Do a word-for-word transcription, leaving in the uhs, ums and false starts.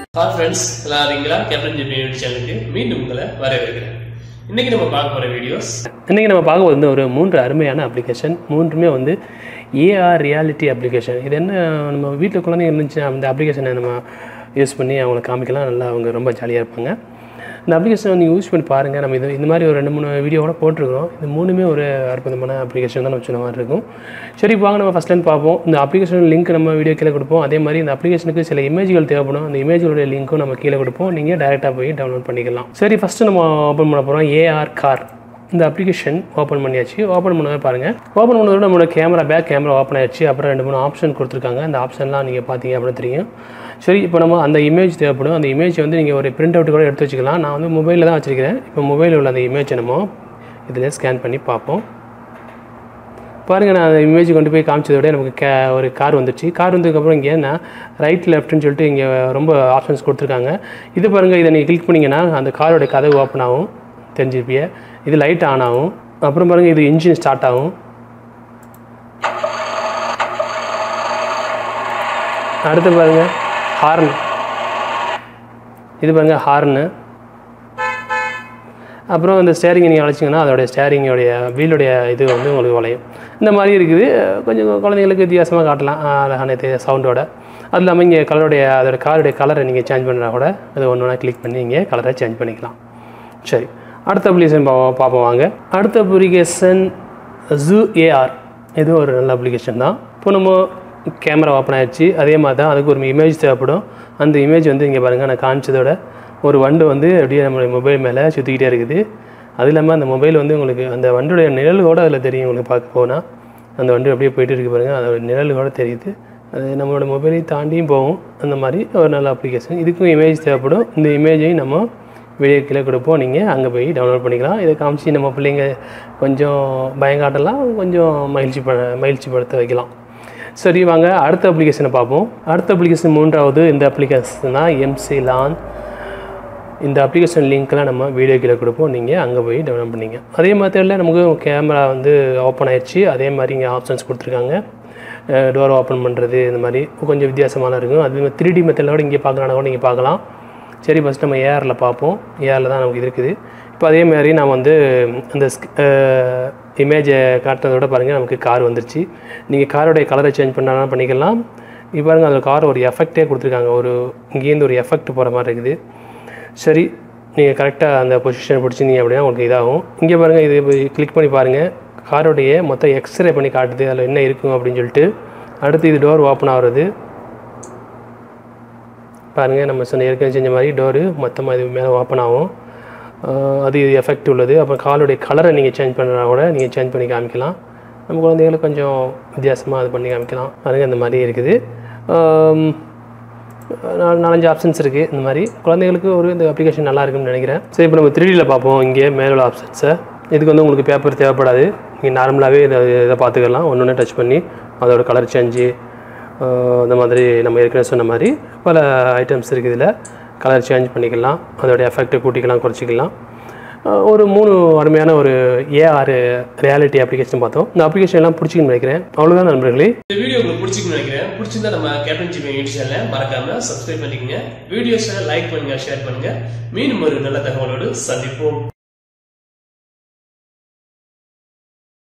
Hi friends, எல்லாரும் இருக்கீங்களா? Captain GB YouTube சேனலுக்கு மீண்டும் உங்களை வரவேற்கிறேன். இன்னைக்கு நம்ம பார்க்க போற வீடியோஸ் இன்னைக்கு நம்ம பார்க்க வந்து ஒரு மூன்று அருமையான அப்ளிகேஷன். மூன்றுமே வந்து ஏஆர் ரியாலிட்டி அப்ளிகேஷன். இது என்ன, நம்ம வீட்டில் குழந்தைங்க இருந்துச்சு அந்த அப்ளிகேஷனை நம்ம யூஸ் பண்ணி அவங்களை காமிக்கலாம். நல்லா அவங்க ரொம்ப ஜாலியாக இருப்பாங்க. இந்த அப்ளிகேஷனை நீங்கள் யூஸ் பண்ணி பாருங்கள். நம்ம இது இந்த மாதிரி ஒரு ரெண்டு மூணு வீடியோவோட போட்டிருக்கிறோம். இது மூணுமே ஒரு அற்புதமான அப்ளிகேஷன் தான் நம்ம சொன்ன மாதிரி இருக்கும். சரி, வாங்க நம்ம ஃபஸ்ட்லேருந்து பார்ப்போம். இந்த அப்ளிகேஷன் லிங்க் நம்ம வீடியோ கீழே கொடுப்போம். அதே மாதிரி இந்த அப்ளிகேஷனுக்கு சில இமேஜ்கள் தேவைப்படும். அந்த இமேஜோடைய லிங்க்கும் நம்ம கீழே கொடுப்போம். நீங்கள் டேரெக்டாக போய் டவுன்லோட் பண்ணிக்கலாம். சரி, ஃபஸ்ட்டு நம்ம ஓப்பன் பண்ண போகிறோம் ஏஆர் கார். இந்த அப்ளிகேஷன் ஓப்பன் பண்ணியாச்சு. ஓப்பன் பண்ணவே பாருங்கள். ஓப்பன் பண்ணதோட நம்மளோட கேமரா பேக் கேமரா ஓப்பன் ஆயிடுச்சு. அப்புறம் ரெண்டு மூணு ஆப்ஷன் கொடுத்துருக்காங்க. அந்த ஆப்ஷன்லாம் நீங்கள் பார்த்தீங்க அப்படின்னு தெரியும். சரி, இப்போ நம்ம அந்த இமேஜ் தேவைப்படும். அந்த இமேஜ் வந்து நீங்கள் ஒரு பிரிண்ட் அவுட் கூட எடுத்து வச்சுக்கலாம். நான் வந்து மொபைலில் தான் வச்சுருக்கிறேன். இப்போ மொபைலில் உள்ள அந்த இமேஜை நம்ம இதில் ஸ்கேன் பண்ணி பார்ப்போம். பாருங்கள், நான் அந்த இமேஜ் கொண்டு போய் காமிச்சதோட நமக்கு கே ஒரு கார் வந்துடுச்சு. கார் வந்ததுக்கப்புறம் இங்கே நான் ரைட் லெஃப்ட்னு சொல்லிட்டு இங்கே ரொம்ப ஆப்ஷன்ஸ் கொடுத்துருக்காங்க. இது பாருங்கள், இதை நீங்கள் கிளிக் பண்ணிங்கன்னா அந்த காரோட கதவு ஓப்பன் ஆகும். தெரிஞ்சுப்பிய இது லைட் ஆன் ஆகும். அப்புறம் பாருங்கள், இது இன்ஜின் ஸ்டார்ட் ஆகும். அடுத்து பாருங்கள் ஹார்ன். இது பாருங்கள் ஹார்னு. அப்புறம் இந்த ஸ்டேரிங்கை நீங்கள் அழைச்சிங்கன்னா அதோடைய ஸ்டேரிங்கோடைய வீலுடைய இது வந்து உங்களுக்கு வளையும். இந்த மாதிரி இருக்குது. கொஞ்சம் குழந்தைங்களுக்கு வித்தியாசமாக காட்டலாம் அழகான சவுண்டோட. அது இல்லாமல் இங்கே கலருடைய அதோட காருடைய கலரை நீங்கள் சேஞ்ச் பண்ணுறா கூட அது ஒன்று ஒன்றா கிளிக் பண்ணி இங்கே கலரை சேஞ்ச் பண்ணிக்கலாம். சரி, அடுத்த அப்ளிகேஷன் பா பார்ப்போம் வாங்க. அடுத்த அப்ளிகேஷன் ஜூ ஏஆர். இது ஒரு நல்ல அப்ளிகேஷன் தான். இப்போ நம்ம கேமரா ஓப்பன் ஆகிடுச்சு. அதே மாதிரி தான் அதுக்கு ஒரு இமேஜ் தேவைப்படும். அந்த இமேஜ் வந்து இங்கே பாருங்கள், நான் காமிச்சதோட ஒரு வண்டு வந்து அப்படியே நம்மளுடைய மொபைல் மேலே சுற்றிக்கிட்டே இருக்குது. அது இல்லாமல் அந்த மொபைல் வந்து உங்களுக்கு அந்த வண்டுடைய நிழல் கூட அதில் தெரியும். உங்களுக்கு பார்க்க போனால் அந்த வண்டு அப்படியே போயிட்டு இருக்குது பாருங்கள், அதோட நிழல் கூட தெரியுது. அது நம்மளோட மொபைலை தாண்டியும் போகும். அந்த மாதிரி ஒரு நல்ல அப்ளிகேஷன். இதுக்கும் இமேஜ் தேவைப்படும். இந்த இமேஜையும் நம்ம வீடியோ கீழே கொடுப்போம். நீங்கள் அங்கே போய் டவுன்லோட் பண்ணிக்கலாம். இதை காமிச்சு நம்ம பிள்ளைங்க கொஞ்சம் பயங்காட்டலாம், கொஞ்சம் மகிழ்ச்சி ப மகிழ்ச்சிப்படுத்த வைக்கலாம். சரி, வாங்க அடுத்த அப்ளிகேஷனை பார்ப்போம். அடுத்த அப்ளிகேஷன் மூன்றாவது இந்த அப்ளிகேஷன் தான் எம்சி லான். இந்த அப்ளிகேஷன் லிங்க்லாம் நம்ம வீடியோ கீழே கொடுப்போம். நீங்கள் அங்கே போய் டவுன்லோட் பண்ணிங்க. அதே மாதிரில நமக்கு கேமரா வந்து ஓப்பன் ஆயிடுச்சு. அதே மாதிரி இங்கே ஆப்ஷன்ஸ் கொடுத்துருக்காங்க. டோர் ஓப்பன் பண்ணுறது இந்த மாதிரி கொஞ்சம் வித்தியாசமான இருக்கும். அது த்ரீ டி மெத்தடில் கூட இங்கே பார்க்கலான்னா கூட நீங்கள் பார்க்கலாம். சரி, ஃபஸ்ட் நம்ம ஏஆரில் பார்ப்போம். ஏஆரில் தான் நமக்கு இருக்குது. இப்போ அதே மாதிரி நான் வந்து அந்த இமேஜை காட்டுறதோட பாருங்கள், நமக்கு கார் வந்துருச்சு. நீங்கள் காரோடைய கலரை சேஞ்ச் பண்ணாலும் பண்ணிக்கலாம். இப்போ பாருங்கள், அந்த கார் ஒரு எஃபெக்டே கொடுத்துருக்காங்க. ஒரு இங்கேருந்து ஒரு எஃபெக்ட் போகிற மாதிரி இருக்குது. சரி, நீங்கள் கரெக்டாக அந்த பொசிஷனை பிடிச்சிங்க அப்படின்னா உங்களுக்கு இதாகும். இங்கே பாருங்கள், இது கிளிக் பண்ணி பாருங்கள், காரோடைய மொத்தம் எக்ஸ்ரே பண்ணி காட்டுது அதில் என்ன இருக்கும் அப்படின்னு சொல்லிட்டு. அடுத்து இது டோர் ஓப்பன் ஆகிறது பாருங்கள். நம்ம சொன்ன ஏற்கனவே செஞ்ச மாதிரி டோரு மொத்தமாக இது மேலே ஓப்பன் ஆகும். அது இது எஃபெக்ட் உள்ளது. அப்புறம் காலுடைய கலரை நீங்கள் சேஞ்ச் பண்ணுறா கூட நீங்கள் சேஞ்ச் பண்ணி காமிக்கலாம். நம்ம குழந்தைகளுக்கு கொஞ்சம் வித்தியாசமாக அது பண்ணி காமிக்கலாம். பாருங்கள், இந்த மாதிரி இருக்குது. நாலஞ்சு ஆப்ஷன்ஸ் இருக்குது. இந்த மாதிரி குழந்தைகளுக்கு ஒரு இந்த அப்ளிகேஷன் நல்லா இருக்குன்னு நினைக்கிறேன். சரி, இப்போ நம்ம த்ரீ டியில் பார்ப்போம். இங்கே மேலே ஆப்ஷன்ஸை இதுக்கு வந்து உங்களுக்கு பேப்பர் தேவைப்படாது. நீங்கள் நார்மலாகவே இதை இதை பார்த்துக்கலாம். ஒன்று ஒன்று டச் பண்ணி அதோட கலர் சேஞ்சு இந்த மாதிரி நம்ம ஏற்கனவே சொன்ன மாதிரி பல ஐட்டம்ஸ் இருக்குது. இதில் கலர் சேஞ்ச் பண்ணிக்கலாம். அதோடைய எஃபெக்டை கூட்டிக்கலாம், குறைச்சிக்கலாம். ஒரு மூணு அருமையான ஒரு ஏஆர் ரியாலிட்டி அப்ளிகேஷன் பார்த்தோம். இந்த அப்ளிகேஷன் எல்லாம் பிடிச்சிக்கணும்னு நினைக்கிறேன். அவ்வளோதான் நண்பர்களே. இந்த வீடியோ உங்களுக்கு பிடிச்சிக்கணும்னு நினைக்கிறேன். பிடிச்சிருந்தா நம்ம கேப்டன் ஜிபி யூடியூப் சேனலை மறக்காம சப்ஸ்கிரைப் பண்ணிக்கங்க. வீடியோஸை லைக் பண்ணுங்க, ஷேர் பண்ணுங்க. மீண்டும் ஒரு நல்ல தகவலோடு சந்திப்போம்.